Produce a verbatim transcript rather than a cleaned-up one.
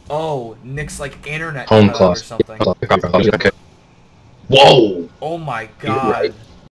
Oh, Nick's like internet Home cut out or class. something. Okay. Whoa! Oh my You're god. right.